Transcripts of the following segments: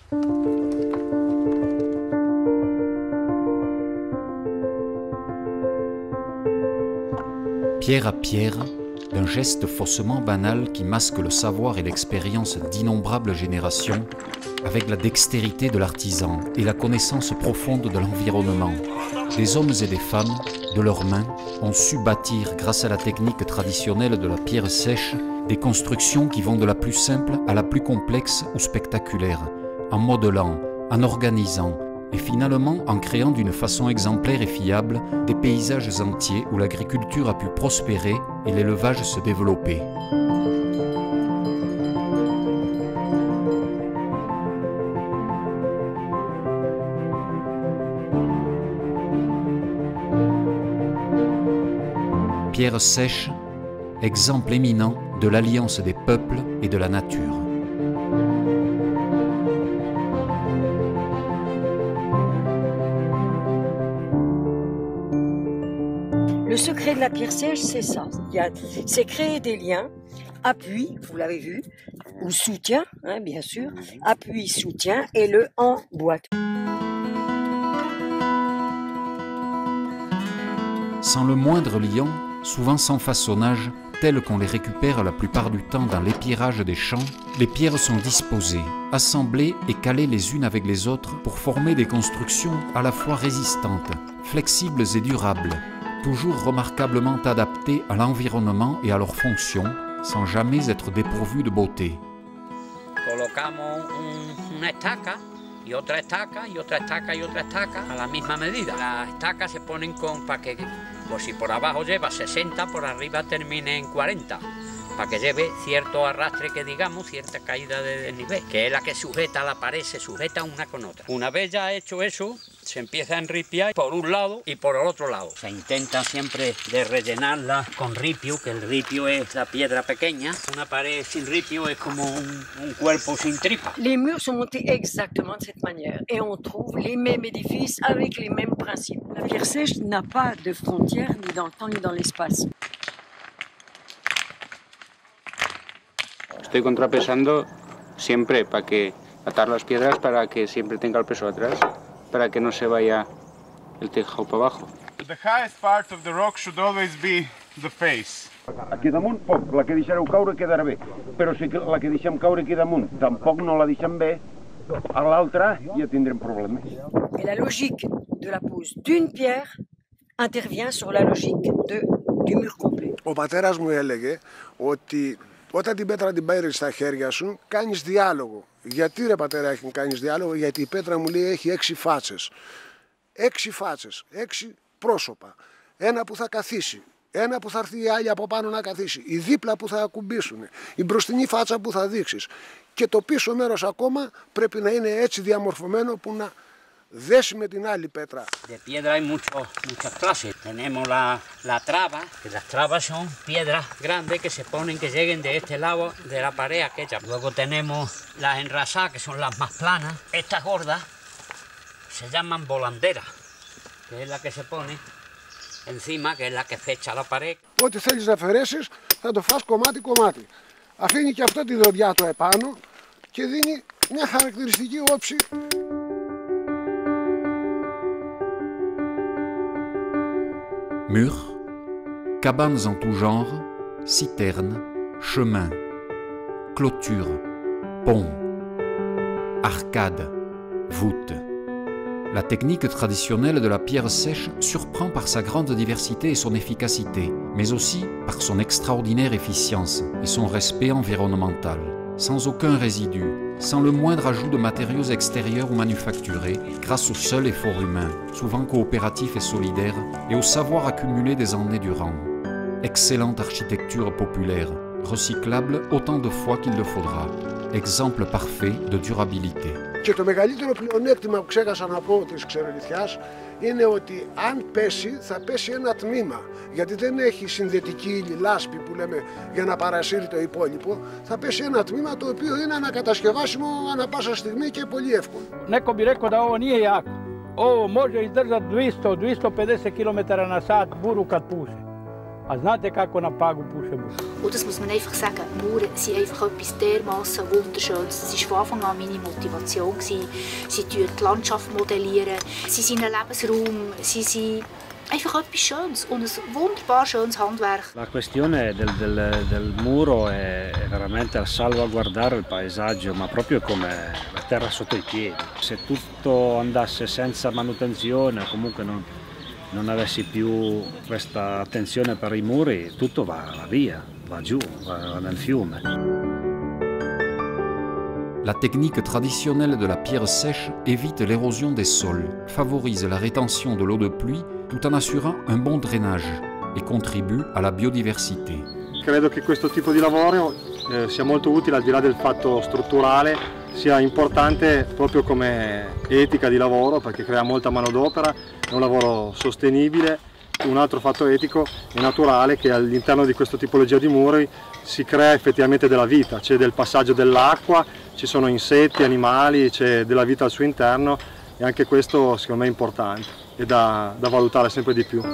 Pierre à pierre, d'un geste faussement banal qui masque le savoir et l'expérience d'innombrables générations, avec la dextérité de l'artisan et la connaissance profonde de l'environnement, des hommes et des femmes, de leurs mains, ont su bâtir, grâce à la technique traditionnelle de la pierre sèche, des constructions qui vont de la plus simple à la plus complexe ou spectaculaire, en modelant, en organisant, et finalement en créant d'une façon exemplaire et fiable des paysages entiers où l'agriculture a pu prospérer et l'élevage se développer. Pierre sèche, exemple éminent de l'alliance des peuples et de la nature. Le secret de la pierre sèche, c'est ça. C'est créer des liens, appui, vous l'avez vu, ou soutien, hein, bien sûr, appui, soutien, et le emboîte. Sans le moindre liant, souvent sans façonnage, tels qu'on les récupère la plupart du temps dans l'épierrage des champs, les pierres sont disposées, assemblées et calées les unes avec les autres pour former des constructions à la fois résistantes, flexibles et durables, toujours remarquablement adaptées à l'environnement et à leurs fonctions, sans jamais être dépourvues de beauté. Colocamos una estaca y otra estaca y otra estaca y otra estaca a la misma medida. Las estacas se ponen para que, pues si por abajo lleva 60, por arriba termine en 40, para que lleve cierto arrastre, que digamos, cierta caída de desnivel, que es la que sujeta la pared, se sujeta una con otra. Una vez ya hecho eso, se empieza a enripiar por un lado y por el otro lado. Se intenta siempre de rellenarla con ripio, que el ripio es la piedra pequeña. Una pared sin ripio es como un cuerpo sin tripa. Les murs sont montés exactement de cette manière et on trouve les mêmes édifices avec les mêmes principes. La pierre sèche n'a pas de frontières ni dans le temps ni dans l'espace. Estoy contrapesando siempre para que atar las piedras para que siempre tenga el peso atrás, para que no se vaya el tejado para abajo. The highest part of the rock should always be the face. Aquí damunt, poc, la que deixareu caure quedarà bé, però si la que deixem caure aquí damunt tampoc no la deixem bé, a l'altra ja tindrem problemes. Et la logique de la pose d'une pierre intervient sur la logique du mur complet. Ο πατέρας μου έλεγε ότι όταν την πέτρα την παίρνεις στα χέρια σου, κάνεις διάλογο. Γιατί ρε πατέρα κάνεις διάλογο? Γιατί η πέτρα μου λέει έχει 6 φάτσες. 6 φάτσες, 6 πρόσωπα. Ένα που θα καθίσει, ένα που θα έρθει η άλλη από πάνω να καθίσει, η δίπλα που θα ακουμπήσουν, η μπροστινή φάτσα που θα δείξεις. Και το πίσω μέρος ακόμα πρέπει να είναι έτσι διαμορφωμένο που να δέσει με την άλλη πέτρα. De piedra hay muchas clases. Tenemos la traba, que las trabas son piedras grandes que se ponen, que lleguen de este lado de la pared a aquella. Luego tenemos las enrasadas, que son las más planas. Estas gordas se llaman volanderas, que es la que se pone encima, que es la que fecha la pared. Ό,τι θέλεις να αφαιρέσεις θα το φας κομμάτι-κομμάτι. Αφήνει και αυτό τη δοντιά του επάνω και δίνει μια χαρακτηριστική όψη. Murs, cabanes en tout genre, citernes, chemins, clôtures, ponts, arcades, voûtes. La technique traditionnelle de la pierre sèche surprend par sa grande diversité et son efficacité, mais aussi par son extraordinaire efficience et son respect environnemental, sans aucun résidu, sans le moindre ajout de matériaux extérieurs ou manufacturés, grâce au seul effort humain, souvent coopératif et solidaire, et au savoir accumulé des années durant. Excellente architecture populaire, recyclable autant de fois qu'il le faudra, exemple parfait de durabilité. Και το μεγαλύτερο πλεονέκτημα που ξέχασα να πω της ξερολιθιάς είναι ότι αν πέσει θα πέσει ένα τμήμα, γιατί δεν έχει συνδετική ύλη, λάσπη που λέμε, για να παρασύρει το υπόλοιπο. Θα πέσει ένα τμήμα το οποίο είναι ανακατασκευάσιμο ανά πάσα στιγμή και πολύ εύκολο. Neko bi rekao da ovo nije jako. Ovo može izdržati 200-250 km na sat buru kad puše. Als na te kako na pago puxa muss. Und das muss man einfach sagen, Mauern sind einfach etwas dermassen Wunderschönes. Das war von Anfang an meine Motivation. Sie modellieren die Landschaft, sie sind ein Lebensraum, sie sind einfach etwas Schönes und ein wunderbar schönes Handwerk. La questione del muro è veramente salvaguardare il paesaggio, ma proprio come la terra sotto i piedi. Se tutto andasse senza manutenzione, comunque non avessi più questa attenzione per i muri, tutto va via, va giù, va nel fiume. La technique traditionnelle de la pierre sèche évite l'érosion des sols, favorise la rétention de l'eau de pluie tout en assurant un bon drainage et contribue à la biodiversité. Credo che questo tipo di lavoro sia molto utile, al di là del fatto strutturale, sia importante proprio come etica di lavoro, perché crea molta manodopera, è un lavoro sostenibile. Un altro fatto etico e naturale è che all'interno di questa tipologia di muri si crea effettivamente della vita, c'è del passaggio dell'acqua, ci sono insetti, animali, c'è della vita al suo interno e anche questo secondo me è importante e da valutare sempre di più.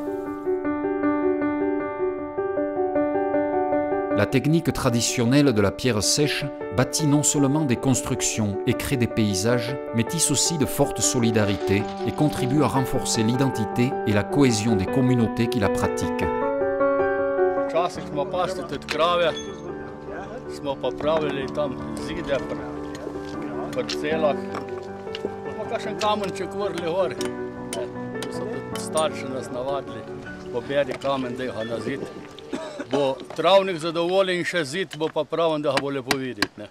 La technique traditionnelle de la pierre sèche bâtit non seulement des constructions et crée des paysages, mais tisse aussi de fortes solidarités et contribue à renforcer l'identité et la cohésion des communautés qui la pratiquent. Včasih smo pasli tudi krave, smo pa pravili tam zide po celah, pa kakšen kamenček vrli gor. So tudi starši nas navadili, poberi kamen, da ga na zid. Bo travnik zadovoljen in še zid bo pa praven, da ga bo lepo videti.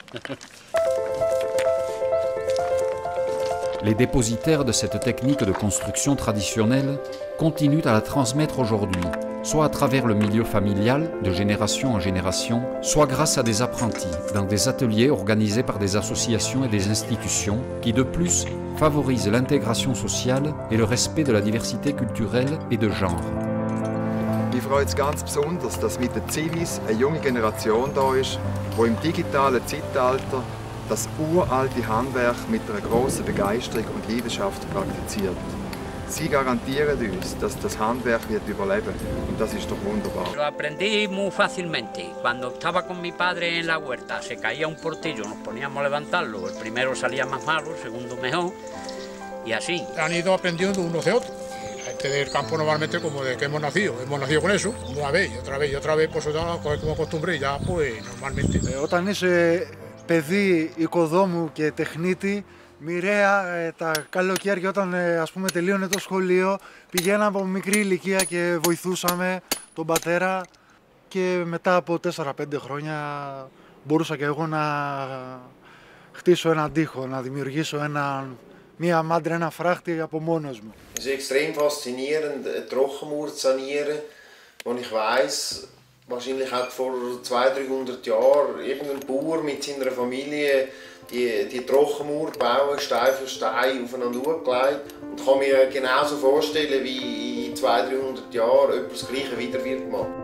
Les dépositaires de cette technique de construction traditionnelle continuent à la transmettre aujourd'hui, soit à travers le milieu familial, de génération en génération, soit grâce à des apprentis, dans des ateliers organisés par des associations et des institutions qui, de plus, favorisent l'intégration sociale et le respect de la diversité culturelle et de genre. Mich freut es ganz besonders, dass mit den Zivis eine junge Generation da ist, die im digitalen Zeitalter das uralte Handwerk mit einer grossen Begeisterung und Leidenschaft praktiziert. Sie garantieren uns, dass das Handwerk wird überleben und das ist doch wunderbar. Lo aprendí muy fácilmente. Cuando estaba con mi padre en la huerta, se caía un portillo, nos poníamos a levantarlo. El primero salía más malo, el segundo mejor y así. Han ido aprendiendo unos de otros. La gente del campo normalmente como de que hemos nacido con eso, una vez y otra vez y otra vez, pues como costumbre ya pues normalmente. Όταν είσαι παιδί οικοδόμου και τεχνίτη, μοιραία τα καλοκαίρια όταν ας πούμε τελείωνε το σχολείο, πηγαίναμε από μικρή ηλικία και βοηθούσαμε τον πατέρα και μετά από 4-5 χρόνια μπορούσα και εγώ να χτίσω έναν τοίχο, να δημιουργήσω μία μάντρα, ένα φράχτη από μόνος μου. Es ist extrem faszinierend, eine Trockenmauer zu sanieren, und ich weiss, wahrscheinlich hat vor 200-300 Jahren irgendein Bauer mit seiner Familie die Trockenmauer bauen, Stein für Stein aufeinander gelegt, und kann mir genauso vorstellen, wie in 200-300 Jahren jemand das Gleiche wieder wird machen.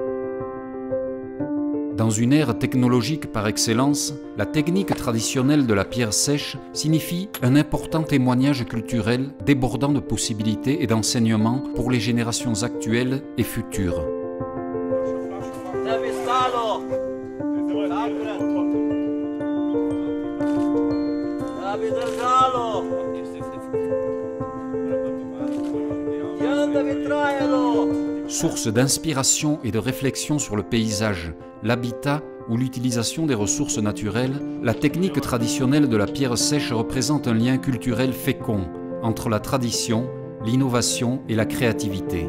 Dans une ère technologique par excellence, la technique traditionnelle de la pierre sèche signifie un important témoignage culturel débordant de possibilités et d'enseignements pour les générations actuelles et futures. Source d'inspiration et de réflexion sur le paysage, l'habitat ou l'utilisation des ressources naturelles, la technique traditionnelle de la pierre sèche représente un lien culturel fécond entre la tradition, l'innovation et la créativité.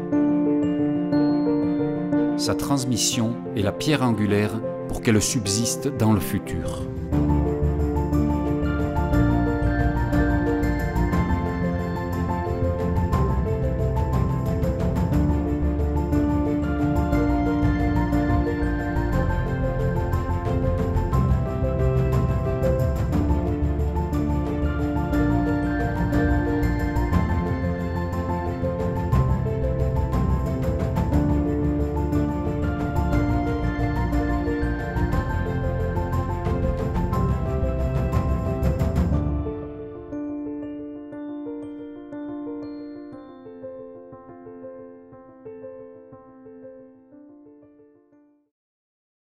Sa transmission est la pierre angulaire pour qu'elle subsiste dans le futur.